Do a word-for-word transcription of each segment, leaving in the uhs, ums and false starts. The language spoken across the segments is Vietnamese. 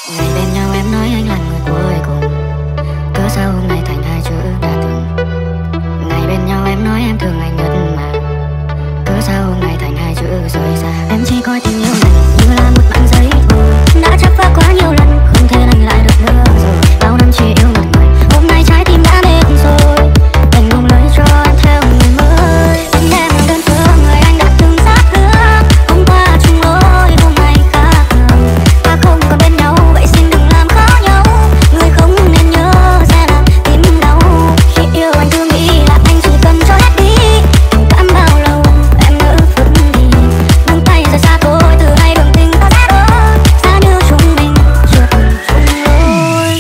Ngày bên nhau em nói anh là người cuối cùng, cớ sao hôm nay thành hai chữ đã từng. Ngày bên nhau em nói em thương anh nhất mà, cớ sao hôm nay thành hai chữ rời xa. Em chỉ coi tình yêu này như là một mảnh giấy thôi, đã chấp phá quá nhiều lần, không thể lành lại được nữa rồi. Bao năm chỉ yêu một người, hôm nay trái tim đã mệt rồi, đành buông lời cho em theo người mới. Anh em là đơn phương, người anh đã từng sát thương, hôm qua chung lối, hôm nay khác thường. Ta không còn bên nhau, vậy xin đừng làm khó nhau. Người không nên nhớ sẽ là tim đau. Khi yêu anh cứ nghĩ là anh chỉ cần cho hết đi, tình cảm bao lâu em nỡ vứt đi. Buông tay rời xa thôi, từ nay đường tình ta sẽ đỡ, xa như chúng mình chưa từng chung lối.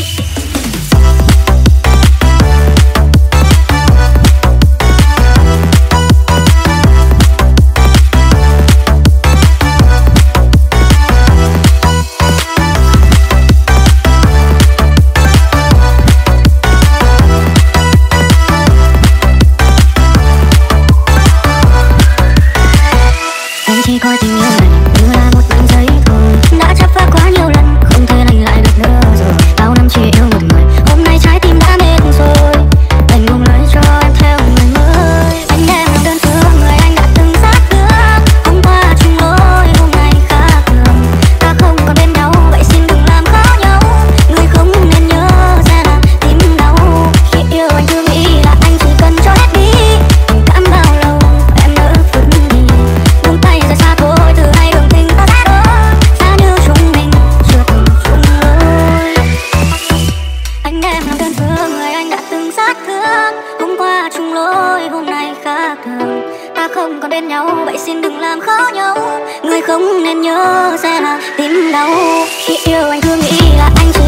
Em chỉ coi tình yêu này như là một mảnh giấy thôi, đã chấp phá quá nhiều lần, không thể lành lại được nữa rồi. Bao năm chỉ yêu một người, hôm nay trái tim đã mệt rồi, đành buông lời cho em theo người mới. Anh em là đơn phương, người anh đã từng sát thương, hôm qua chung lối, hôm nay khác thường. Ta không còn bên nhau, vậy xin đừng làm khó nhau. Người không nên nhớ sẽ là tim đau. Khi yêu anh cứ nghĩ là anh chỉ cần cho hết đi, tình cảm bao lâu em nỡ vứt đi. Buông tay rời xa thôi, từ nay đường tình ta sẽ đỡ, xa như chúng mình chưa từng chung lối. Anh em làm đơn phương, người anh đã từng sát thương, hôm qua chung lối, hôm nay khác thường. Ta không còn bên nhau, vậy xin đừng làm khó nhau. Người không nên nhớ sẽ là tim đau. Khi yêu anh cứ nghĩ là anh chỉ